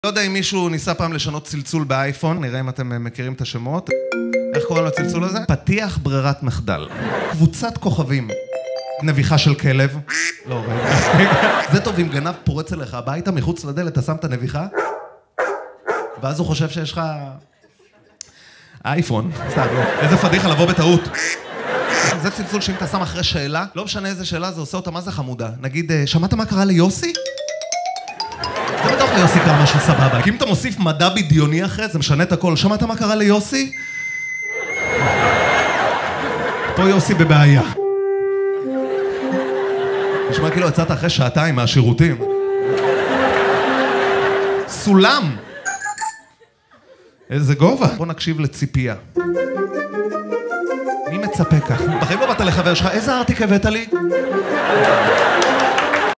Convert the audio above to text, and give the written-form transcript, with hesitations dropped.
לא יודע אם מישהו ניסה פעם לשנות צלצול באייפון, נראה אם אתם מכירים את השמות. איך קוראים לצלצול הזה? פתיח ברירת מחדל. קבוצת כוכבים. נביחה של כלב. לא, רגע. זה טוב, אם גנב פורץ אליך הביתה, מחוץ לדלת, אתה שם את הנביחה, ואז הוא חושב שיש לך אייפון. סתם, לא. איזה פדיחה לבוא בטעות. זה צלצול שאם אתה שם אחרי שאלה, לא משנה איזה שאלה, זה עושה אותה מה זה חמודה. נגיד, שמעת מה קרה ליוסי? זה בטוח ליוסי קרה משהו סבבה. כי אם אתה מוסיף מדע בדיוני אחרי, זה משנה את הכל. שמעת מה קרה ליוסי? פה יוסי בבעיה. נשמע כאילו יצאת אחרי שעתיים מהשירותים. סולם! איזה גובה. בוא נקשיב לציפייה. מי מצפה כך? בחיים לא באת לחבר שלך, איזה ארטיק הבאת לי?